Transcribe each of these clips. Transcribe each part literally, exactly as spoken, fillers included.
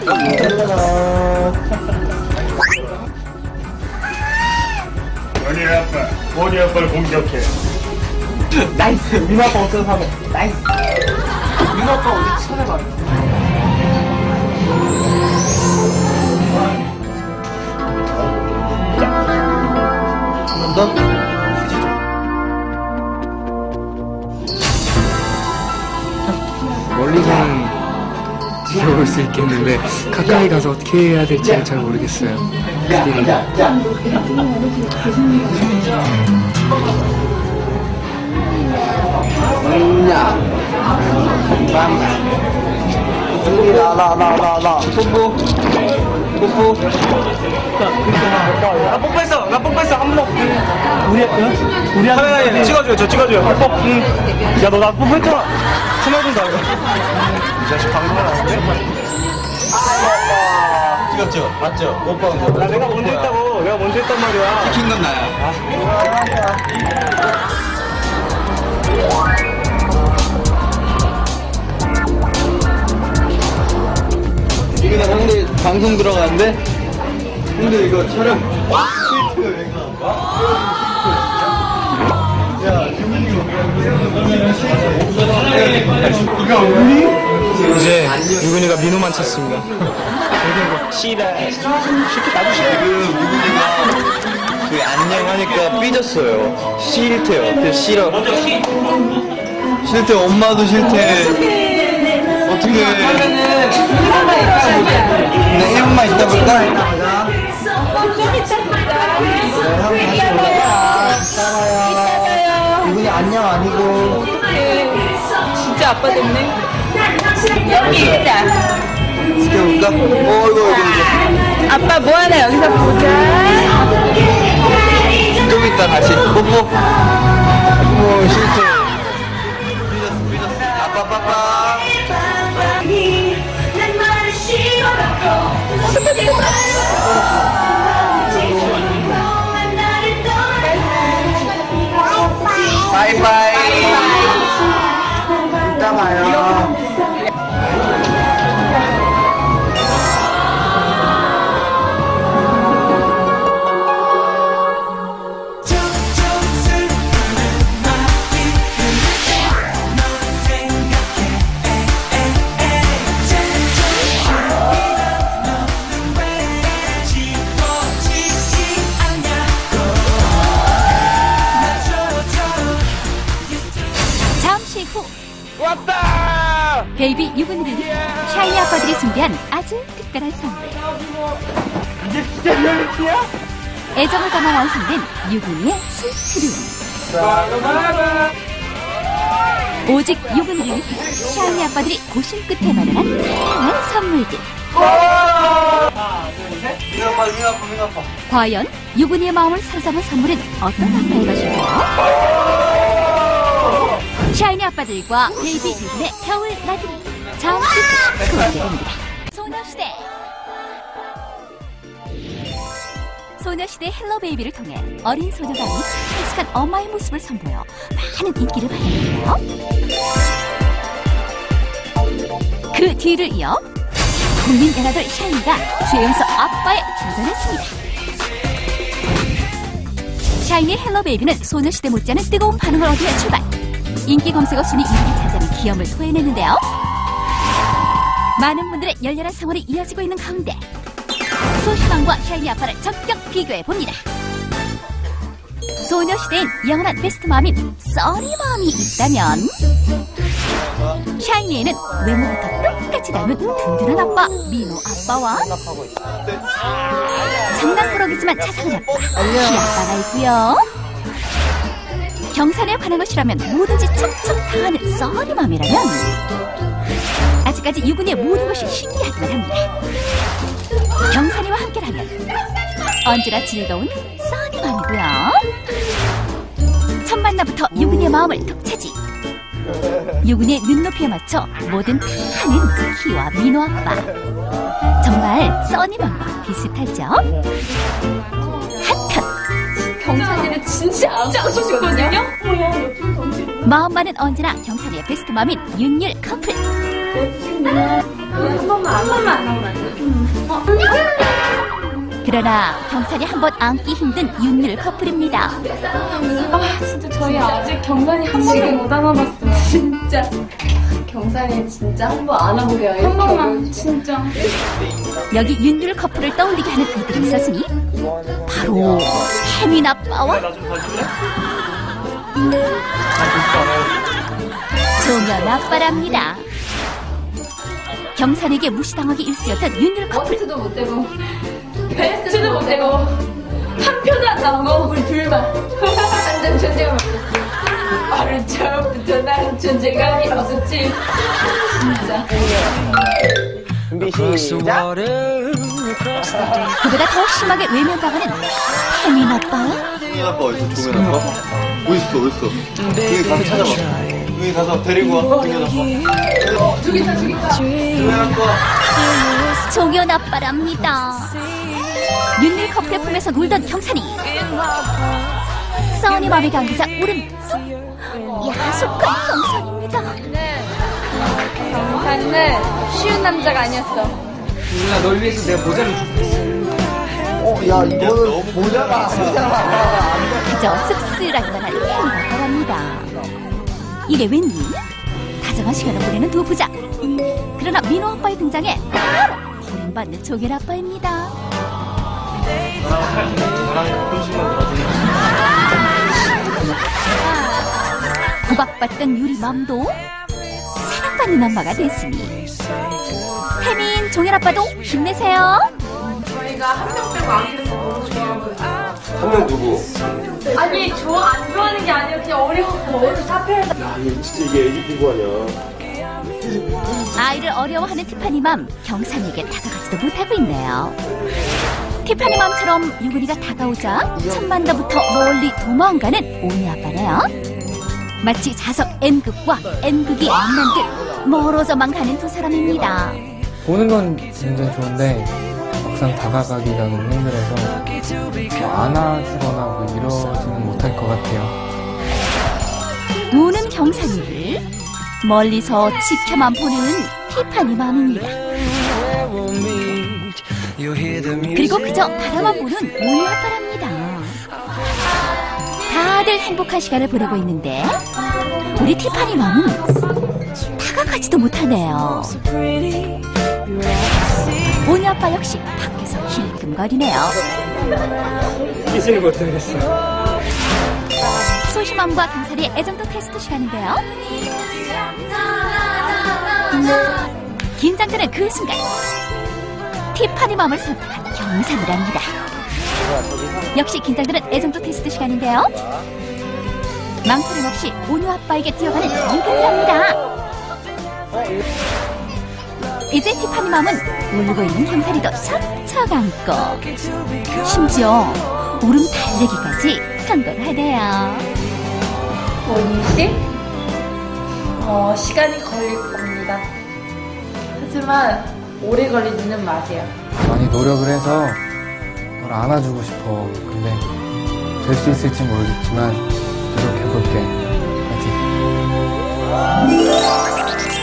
원희 아빠, 원희 아빠를 공격해. 나이스! 민호 아빠 어쩌고 사고. 나이스! 민호 아빠 어디 찾아봐. 한 번 더? 멀리서는 지켜볼 수 있겠는데 가까이 가서 어떻게 해야 될지는 잘 모르겠어요. 그들이 나나나나나 뽀뽀 뽀뽀 나 뽀뽀했어 나 뽀뽀했어 한 번 우리 응? 우리 한 찍어줘요 저 찍어줘요 뽀뽀 응. 야 너 나 뽀뽀했잖아 숨어준다 이거 이 자식 방송을 하는데? 찍었죠? 맞죠? 뽀뽀 나 내가 먼저 했다고 내가 먼저 했단 말이야 시킨 건 나야 이거 형들 방송 들어가는데 형들 이거 촬영 이거 우리? 이제 유근이가 민호만 찾습니다. 씨발 지금 유근이가 그 안녕 하니까 삐졌어요. 싫대요. 그래서 싫어. 싫대. 엄마도 싫대. 어떻게? 그러면은 일분만 있다 보자. 네, 일분만 있다 볼까? 좀 이따 보자. 이따가요. 이분이 안녕 아니고. 진짜 아빠 됐네. 여기 있자. 지켜볼까? 어, 이거, 이거, 이거. 아빠 뭐하나 여기서 보자. 좀 이따 다시. 뽀뽀. 어, 싫대. 삐졌어, 삐졌어. 아빠, 빠빠. 바이바이. 이따 봐요. 왔다! 베이비 유근이를 위해 샤이니 아빠들이 준비한 아주 특별한 선물. 이게 진짜 리얼리티야? 애정을 담아 완성된 유근이의 스위트룸. 오직 유근이를 위해 샤이니 아빠들이 고심 끝에 마련한 다양한 선물들. 하나, 둘, 셋. 민호 아빠, 민호 아빠, 민호 아빠. 과연 유근이의 마음을 사로잡은 선물은 어떤 아빠의 것일까요? 샤이니 아빠들과 베이비 유근의 겨울 나들이 잠시 후 공개됩니다. 소녀시대 소녀시대 헬로 베이비를 통해 어린 소녀가 아닌 성숙한 엄마의 모습을 선보여 많은 인기를 받았는데요. 그 뒤를 이어 국민 연하돌 샤이니가 최연소 아빠에 도전했습니다. 샤이니 헬로 베이비는 소녀시대 못지않은 뜨거운 반응을 얻으며 출발. 인기 검색어 순위 일 위를 차지하는 기염을 토해냈는데요. 많은 분들의 열렬한 성원이 이어지고 있는 가운데 소시방과 샤이니 아빠를 적격 비교해봅니다. 소녀시대엔 영원한 베스트맘인 써니맘이 있다면 샤이니에는 외모부터 똑같이 닮은 든든한 아빠 민호 아빠와 장난꾸러기지만 자상한 아빠 희 아빠가 있고요. 경산에 관한 것이라면 뭐든지 척척 당하는 써니맘이라면 아직까지 유근이의 모든 것이 신기하기만 합니다. 경산이와 함께라면 언제나 즐거운 써니맘이고요. 첫 만남부터 유근이의 마음을 독차지. 유근이의 눈높이에 맞춰 뭐든 다 하는 희와 민호 아빠. 정말 써니맘과 비슷하죠? 한편 경찬이는 진짜 짱소시거든요? 마음만은 언제나 경산이의 베스트맘인 윤율 커플. 한 번만, 한 번만 안 나오면 안 돼. 그러나 경찬이 한 번 안기 힘든 윤율 커플입니다. 아 진짜 저희 아직 경산이 한 번도 못 안아봤어요. 진짜 경산이 진짜 한 번 안아보게요. 한 번만 진짜. 여기 윤율 커플을 떠올리게 하는 애들이 있었으니 바로 혜민 아빠와 종현 아빠랍니다. 경산에게 무시당하기 일쑤였던 윤율 커플. 원투도 못 되고 베스트도 못 되고 한 표도 안 나오고 우리 둘만 완전 존재감 없었어. 어릴 적부터 나는 존재감이 없었지. 진짜. 준비 시작. 그보다 더 심하게 외면당하는 혜민 아빠. 종현 아빠 어딨어? 종현 아빠? 어딨어? 어딨어? 여기 가서 찾아봐. 여기 가서 데리고 와. 종현 아빠. 죽이다 죽이다. 종현 아빠. 종현 아빠랍니다. 윤율 커플의 품에서 놀던 경산이 써니 맘에 감기자 울음 야속한 경산입니다. 경산은 쉬운 남자가 아니었어. 누나 널 위해서 내가 모자를 줄게. 어, 야, 이거는 모자가 아니잖아. 그저 씁쓸하기만 한 혜민 아빠랍니다. 이게 웬일? 다정한 시간을 보내는 두 부자. 그러나 민호 아빠의 등장에 바로 버림받는 종현 아빠입니다. 구박받던 유리 맘도 사랑받는 엄마가 됐으니 혜민, 종현 아빠도 힘내세요. 저희가 한 명 빼고 아무래도 너무 좋아하고 한 명 누구? 아니 좋아 안 좋아하는 게 아니라 그냥 어려워. 어려워 사표해서. 야, 이거 진짜 이게 애기 피부 아니야. 아이를 어려워하는 티파니맘 경산에게 다가가지도 못하고 있네요. 티파니맘처럼 유근이가 다가오자 천만다부터 멀리 도망가는 오니 아빠네요. 마치 자석 N극과 N극이 만난 듯 멀어져만 가는 두 사람입니다. 보는 건 굉장히 좋은데 막상 다가가기가 너무 힘들어서 뭐 안아주거나 뭐 이러지는 못할 것 같아요. 우는 경산이를 멀리서 지켜만 보는 티파니맘입니다. 그리고 그저 바라만 보는 오니 아빠랍니다. 다들 행복한 시간을 보내고 있는데 우리 티파니맘은 다가가지도 못하네요. 오니 아빠 역시 밖에서 힐끔거리네요. 이제는 못하겠어. 소심함과 경찰의 애정도 테스트 시간인데요. 긴장되는 그 순간 티파니맘을 선택한 경산이랍니다. 역시 긴장되는 애정도 테스트 시간인데요. 망설임 없이 오뉴 아빠에게 뛰어가는 유근이랍니다. 이제 티파니맘은 울고 있는 경찰이도 척척 안고 심지어 울음 달래기까지 성공을 하네요. 원희씨? 어, 시간이 걸릴 겁니다. 하지만 오래 걸리지는 마세요. 많이 노력을 해서 널 안아주고 싶어. 근데 될 수 있을지 모르겠지만 노력해볼게. 알지?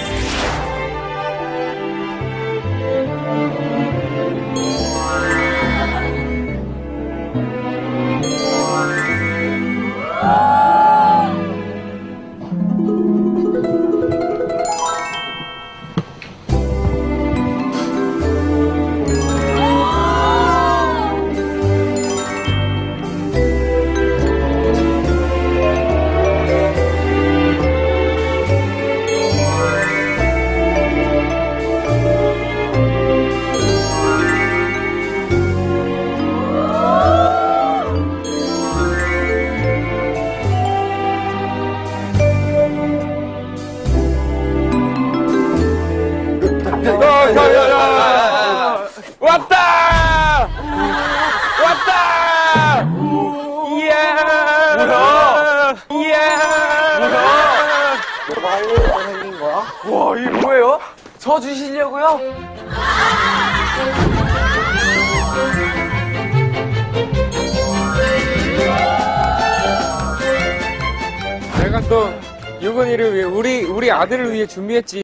왔다! 왔다! 이야! 뭐야? 이야! 뭐야? 너가 할 일이 생긴 거야? 와, 이게 뭐예요? 저 주시려고요? 내가 또 유건이를 위해 우리 우리 아들을 위해 준비했지.